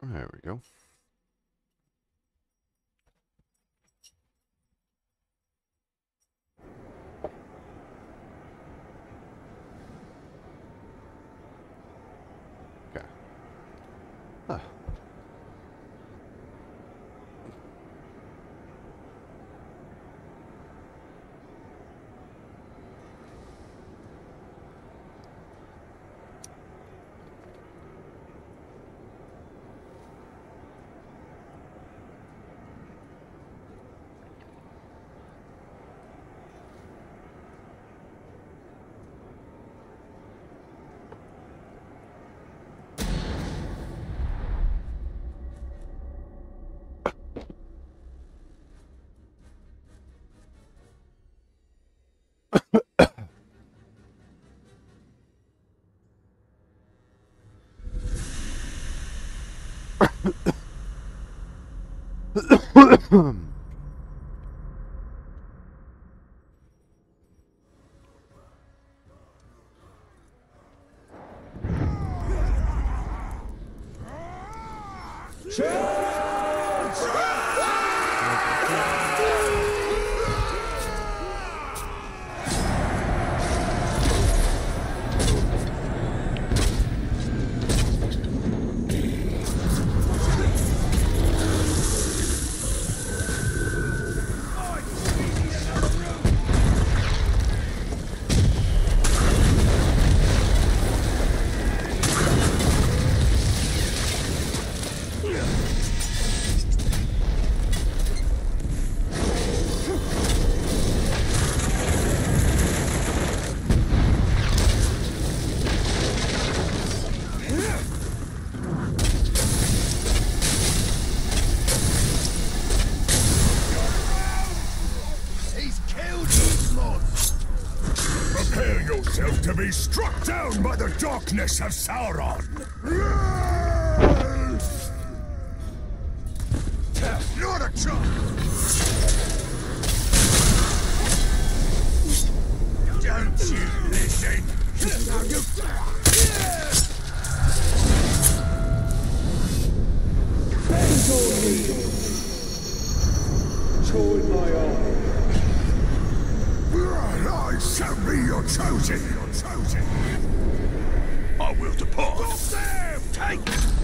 There we go. Okay. Huh. Prepare yourself to be struck down by the darkness of Sauron! Not a chance! Don't you listen! Toward my arm. I shall be your chosen! I will depart. Take!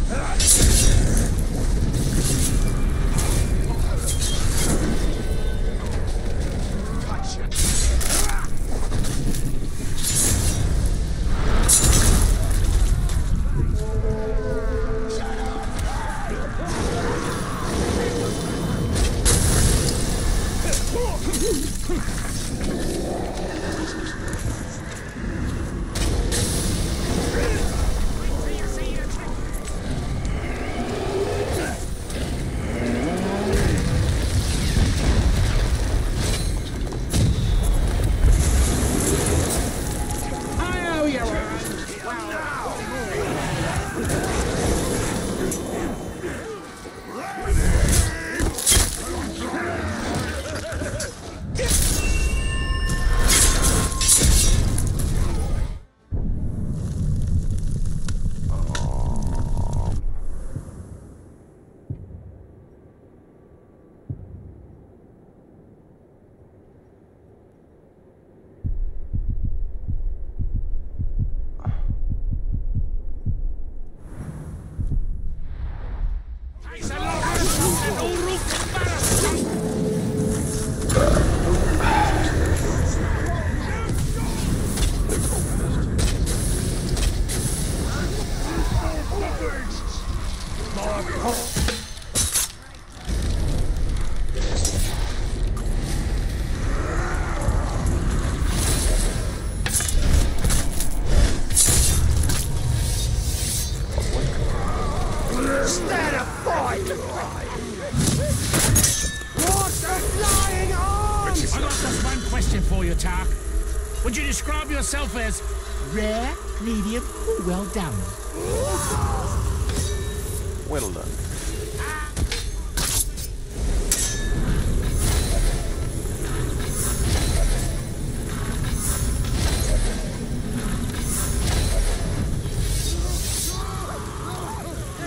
For you, Tark. Would you describe yourself as rare, medium, or well done? Well done.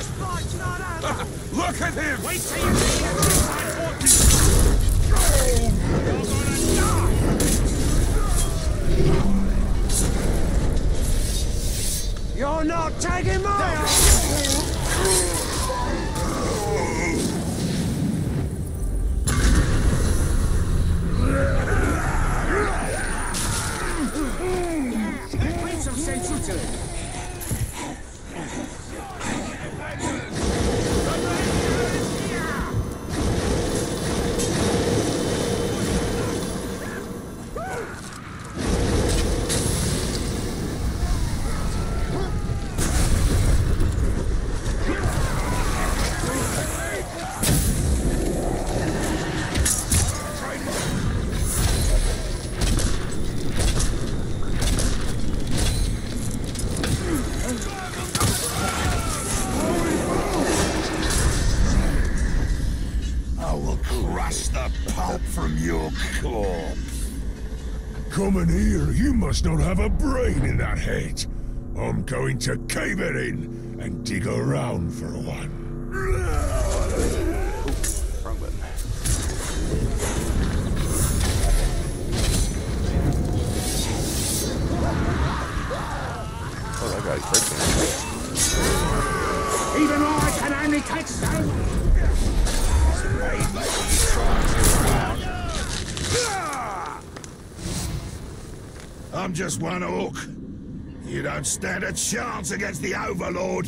Look at him! Wait till you see the suicide fortress! You're gonna die! You're not taking my arm! Bring some sense into it. I will crush the pulp from your corpse. Coming here, you must not have a brain in that head. I'm going to cave it in and dig around for one. Wrong button. Oh, that guy's breaking. Even I can only take so. I'm just one orc. You don't stand a chance against the Overlord.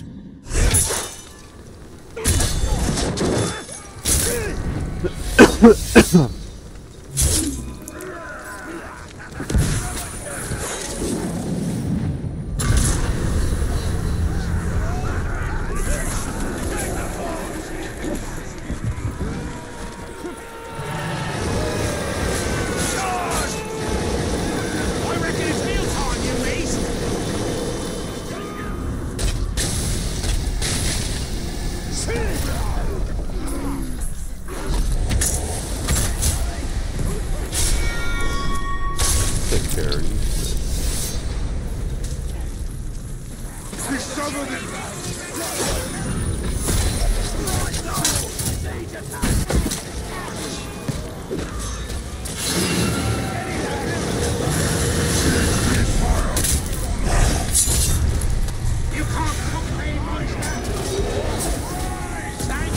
I reckon it's meal time, you beast! Take care of you. You can't cook me, monster! Thanks!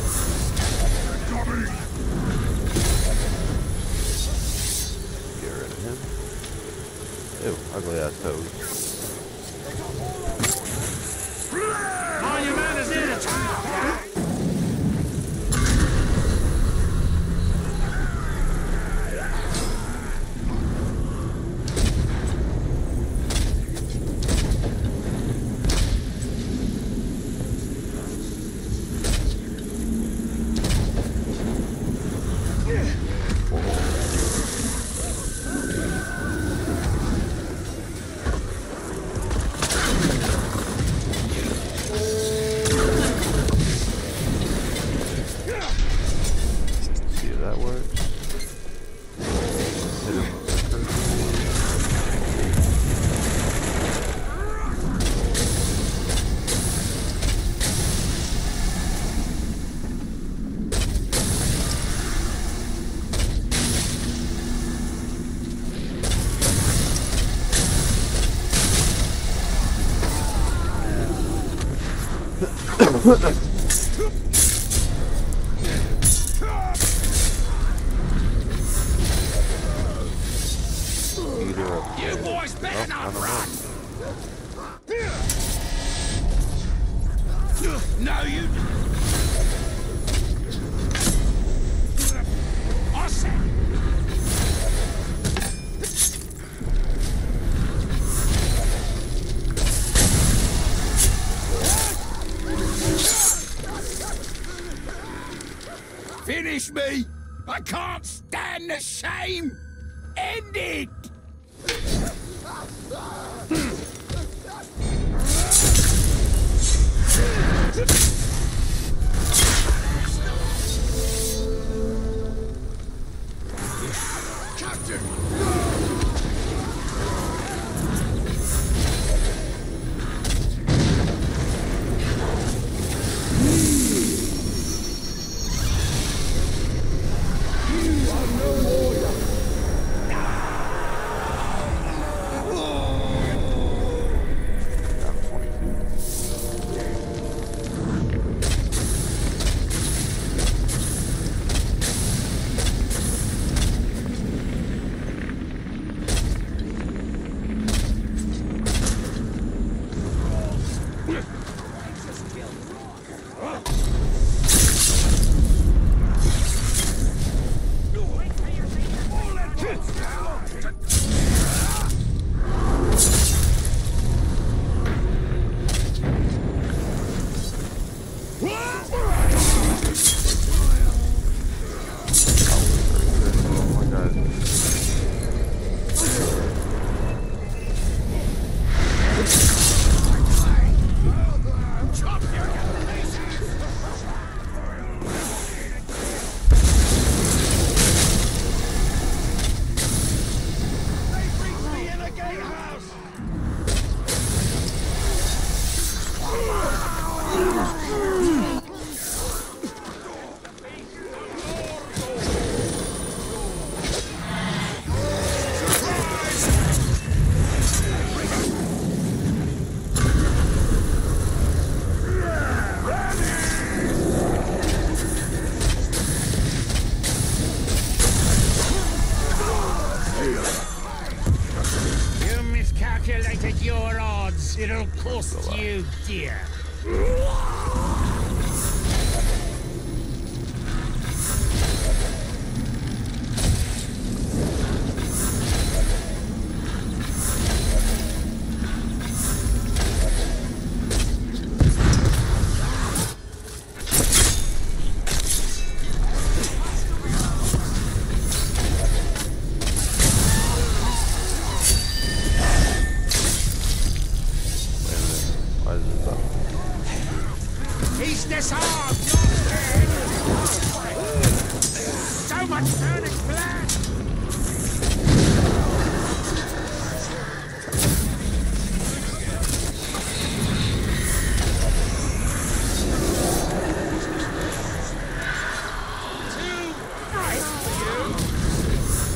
Get rid of him. Ew, ugly ass toad. Mind your manners near the tower! See if that works. Hit him with the curse. Either up. You boys better not run! No, you... I said... Finish me! I can't stand the shame! End it! Captain! You miscalculated your odds. It'll cost you dear. Why is this up? He's disarmed! So much burning blood! Too nice for you!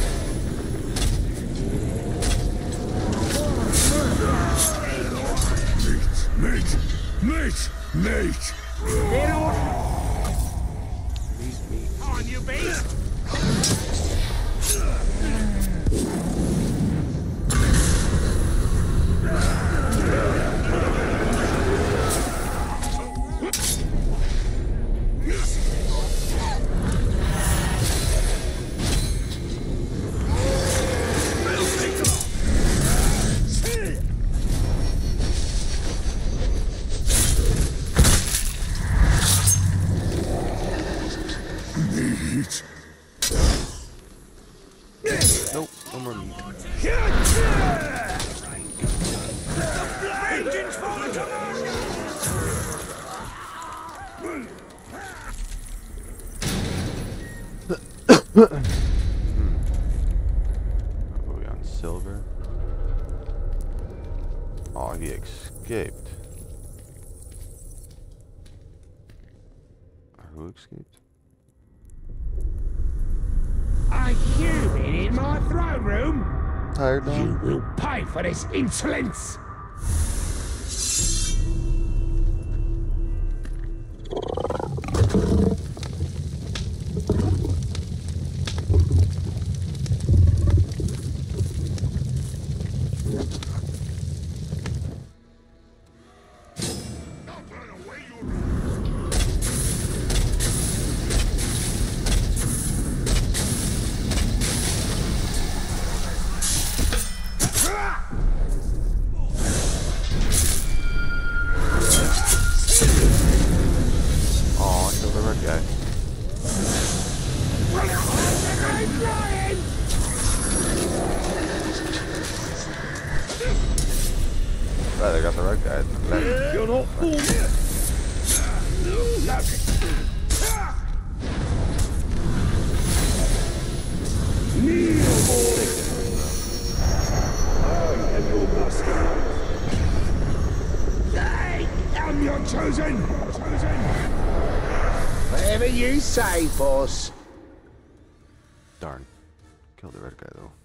Mate! Mate! Mate! Get on! Leave me on, you beast! Meat! Nope, no more meat. Vengeance for the commander! Are we on silver? Oh, he escaped. Who escaped? Are you been in my throne room? Tired now? You will pay for this insolence! Oh, I killed the red guy. Right, I got the red guy. Left. You're not fool. I'm your chosen! Whatever you say, boss. Darn. Killed the red guy though.